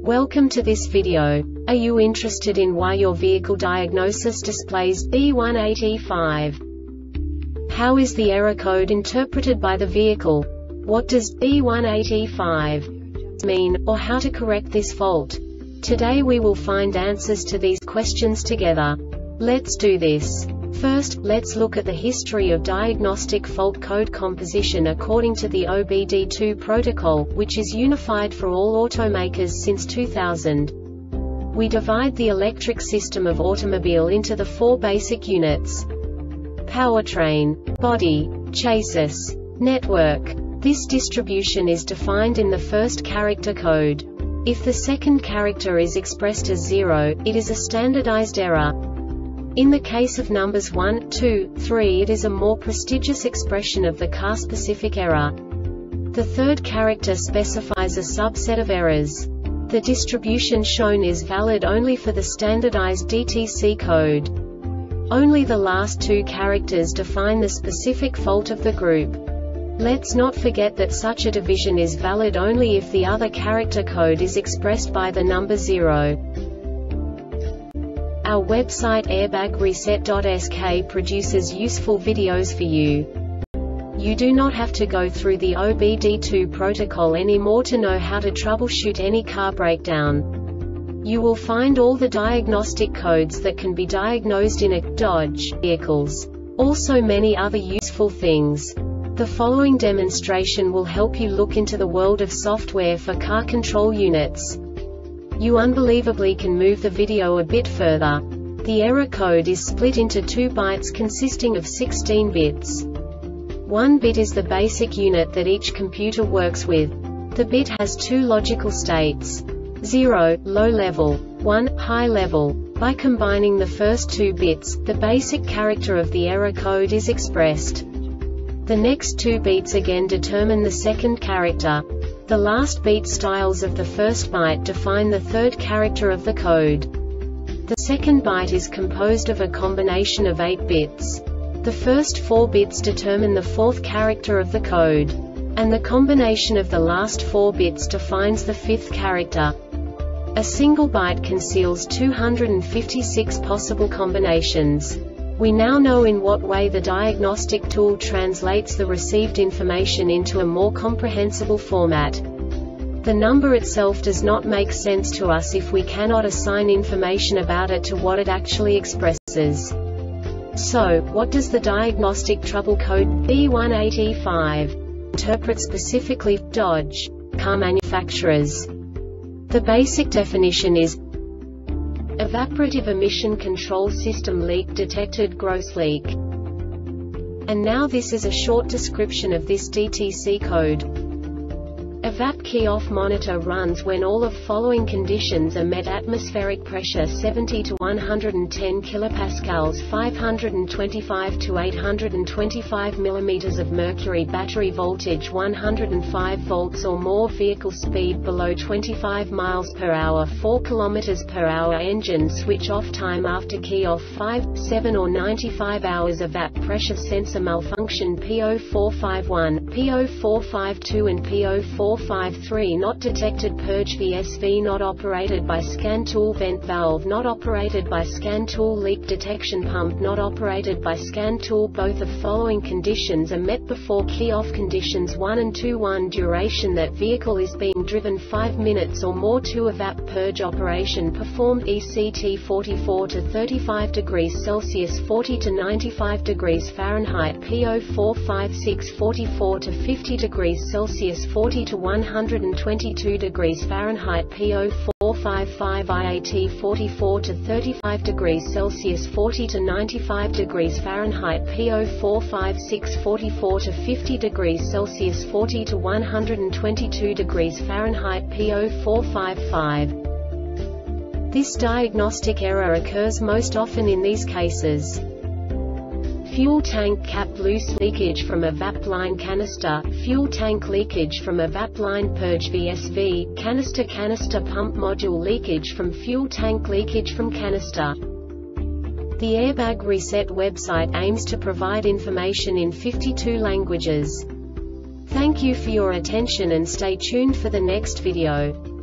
Welcome to this video. Are you interested in why your vehicle diagnosis displays B18E5? How is the error code interpreted by the vehicle? What does B18E5 mean, or how to correct this fault? Today we will find answers to these questions together. Let's do this. First, let's look at the history of diagnostic fault code composition according to the OBD2 protocol, which is unified for all automakers since 2000. We divide the electric system of automobile into the four basic units: powertrain, body, chassis, network. This distribution is defined in the first character code. If the second character is expressed as 0, it is a standardized error. In the case of numbers 1, 2, 3, it is a more prestigious expression of the car-specific error. The third character specifies a subset of errors. The distribution shown is valid only for the standardized DTC code. Only the last two characters define the specific fault of the group. Let's not forget that such a division is valid only if the other character code is expressed by the number 0. Our website airbagreset.sk produces useful videos for you. You do not have to go through the OBD2 protocol anymore to know how to troubleshoot any car breakdown. You will find all the diagnostic codes that can be diagnosed in a Dodge vehicles. Also many other useful things. The following demonstration will help you look into the world of software for car control units. You unbelievably can move the video a bit further. The error code is split into 2 bytes consisting of 16 bits. 1 bit is the basic unit that each computer works with. The bit has 2 logical states: 0, low level, 1, high level. By combining the first 2 bits, the basic character of the error code is expressed. The next 2 beats again determine the second character. The last beat styles of the first byte define the third character of the code. The second byte is composed of a combination of 8 bits. The first 4 bits determine the fourth character of the code. And the combination of the last 4 bits defines the fifth character. A single byte conceals 256 possible combinations. We now know in what way the diagnostic tool translates the received information into a more comprehensible format. The number itself does not make sense to us if we cannot assign information about it to what it actually expresses. So, what does the diagnostic trouble code B18E5 interpret specifically for Dodge car manufacturers? The basic definition is evaporative emission control system leak detected, gross leak. And now this is a short description of this DTC code. Evap key off monitor runs when all of following conditions are met: atmospheric pressure 70 to 110 kilopascals, 525 to 825 millimeters of mercury, battery voltage 105 volts or more, vehicle speed below 25 miles per hour, 4 kilometers per hour, engine switch off time after key off 5, 7 or 95 hours, evap pressure sensor malfunction P0451, P0452 and P0453 not detected, purge VSV not operated by scan tool, vent valve not operated by scan tool, leak detection pump not operated by scan tool. Both of following conditions are met before key off: conditions 1 and 2. 1, duration that vehicle is being driven 5 minutes or more. 2, evap purge operation performed, ECT 44 to 35 degrees Celsius, 40 to 95 degrees Fahrenheit, P0456 44 to 50 degrees Celsius, 40 to 122 degrees Fahrenheit, P0455 IAT 44 to 35 degrees Celsius, 40 to 95 degrees Fahrenheit, P0456 44 to 50 degrees Celsius, 40 to 122 degrees Fahrenheit, P0455. This diagnostic error occurs most often in these cases: fuel tank cap loose, leakage from a VAP line canister, fuel tank leakage from a VAP line, purge VSV, canister pump module leakage from fuel tank, leakage from canister. The Airbag Reset website aims to provide information in 52 languages. Thank you for your attention and stay tuned for the next video.